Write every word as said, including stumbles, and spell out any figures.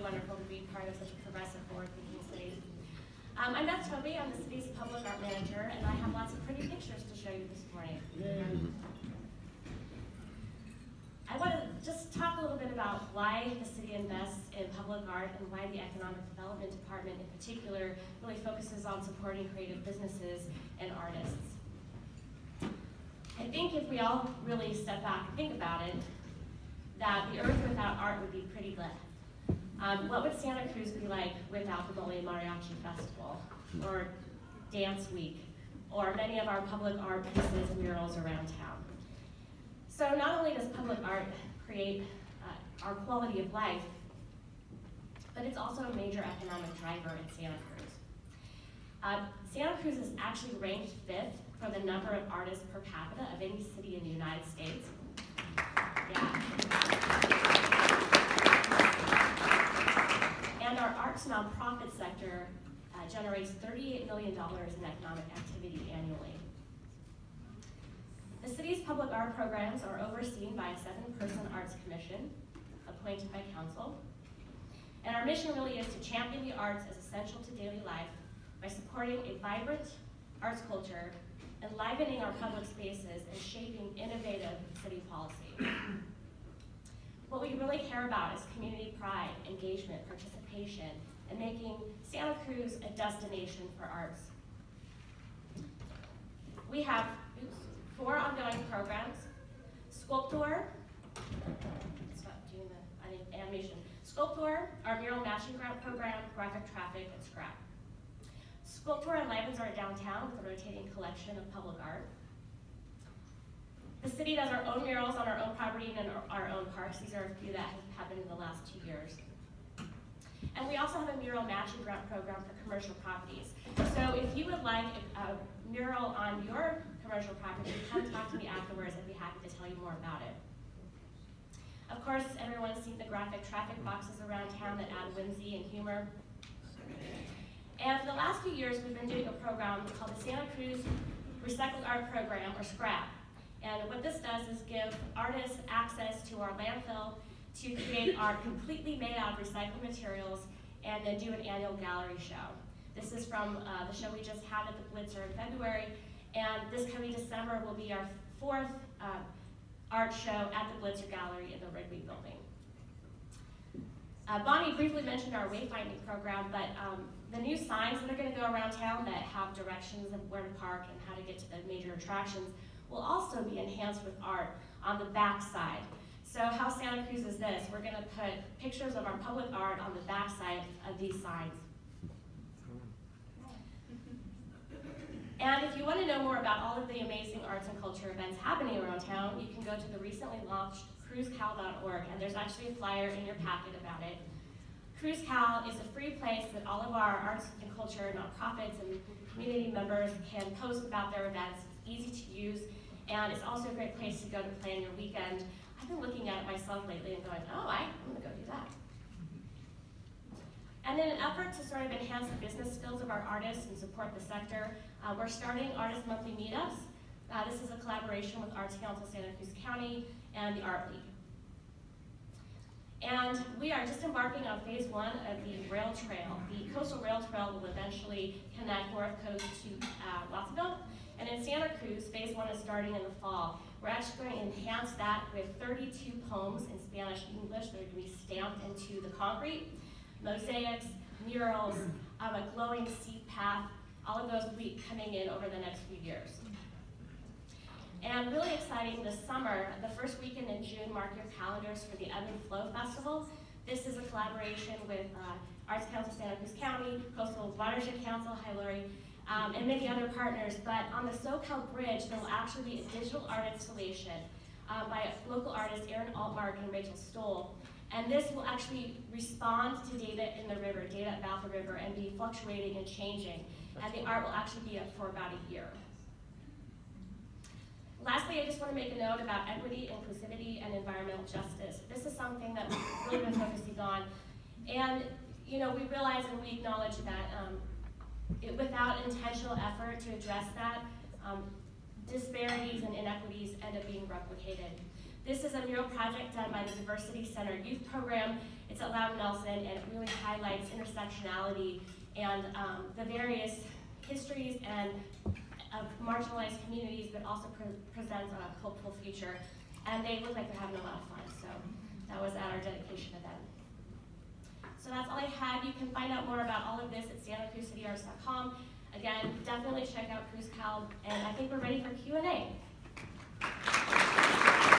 wonderful to be part of such a progressive, forward-thinking city. Um, I'm Beth Toby. I'm the city's public art manager, and I have lots of pretty pictures to show you this morning. Yay. I want to just talk a little bit about why the city invests in public art and why the Economic Development Department in particular really focuses on supporting creative businesses and artists. I think if we all really step back and think about it, that the earth without art would be pretty lit. Um, what would Santa Cruz be like without the Mole Mariachi Festival, or Dance Week, or many of our public art pieces and murals around town? So not only does public art create uh, our quality of life, but it's also a major economic driver in Santa Cruz. Uh, Santa Cruz is actually ranked fifth for the number of artists per capita of any city in the United States. Yeah. And our arts nonprofit sector uh, generates thirty-eight million dollars in economic activity annually. The city's public art programs are overseen by a seven-person arts commission appointed by council. And our mission really is to champion the arts as essential to daily life by supporting a vibrant arts culture, enlivening our public spaces, and shaping innovative city policy. What we really care about is community pride, engagement, participation, and making Santa Cruz a destination for arts. We have oops, four ongoing programs: Sculptor, stop doing the animation. Sculptor, our mural matching grant program, Graphic Traffic, and Scrap. Sculptor enlivens our downtown with a rotating collection of public art. The city does our own murals on our own property and in our own parks. These are a few that have happened in the last two years. And we also have a mural matching grant program for commercial properties. So if you would like a, a mural on your commercial property, come talk to me afterwards. I'd be happy to tell you more about it. Of course, everyone's seen the graphic traffic boxes around town that add whimsy and humor. And for the last few years, we've been doing a program called the Santa Cruz Recycled Art Program, or SCRAP. And what this does is give artists access to our landfill to create art completely made out of recycled materials and then do an annual gallery show. This is from uh, the show we just had at the Blitzer in February, and this coming December will be our fourth uh, art show at the Blitzer Gallery in the Wrigley Building. Uh, Bonnie briefly mentioned our wayfinding program, but um, the new signs that are going to go around town that have directions of where to park and how to get to the major attractions will also be enhanced with art on the back side. So how Santa Cruz is this: we're going to put pictures of our public art on the back side of these signs. And if you want to know more about all of the amazing arts and culture events happening around town, you can go to the recently launched Cruz Cal dot org, and there's actually a flyer in your packet about it. Cruz Cal is a free place that all of our arts and culture nonprofits and community members can post about their events. It's easy to use, and it's also a great place to go to plan your weekend. I've been looking at it myself lately and going, oh, I, I'm gonna go do that. And in an effort to sort of enhance the business skills of our artists and support the sector, uh, we're starting Artist Monthly Meetups. Uh, this is a collaboration with Arts Council Santa Cruz County and the Art League. And we are just embarking on phase one of the rail trail. The Coastal Rail Trail will eventually connect North Coast to uh, Watsonville. And in Santa Cruz, phase one is starting in the fall. We're actually going to enhance that with thirty-two poems in Spanish and English that are going to be stamped into the concrete, mosaics, murals, um, a glowing seed path. All of those will be coming in over the next few years. And really exciting this summer, the first weekend in June, mark your calendars for the Ebb and Flow Festival. This is a collaboration with uh, Arts Council Santa Cruz County, Coastal Watershed Council, hi Lori, um, and many other partners. But on the SoCal Bridge, there will actually be a digital art installation uh, by local artists Aaron Altmark and Rachel Stoll. And this will actually respond to data in the river, data about the river, and be fluctuating and changing. And the art will actually be up for about a year. Lastly, I just want to make a note about equity, inclusivity, and environmental justice. This is something that we've really been focusing on. And you know, we realize and we acknowledge that um, it, without intentional effort to address that, um, disparities and inequities end up being replicated. This is a mural project done by the Diversity Center Youth Program. It's at Loudon Nelson, and it really highlights intersectionality and um, the various histories and of marginalized communities, but also pre presents on a hopeful future. And they look like they're having a lot of fun, so that was at our dedication event. So that's all I had. You can find out more about all of this at santa cruz city arts dot com. Again, definitely check out Cruz Cal, and I think we're ready for Q and A.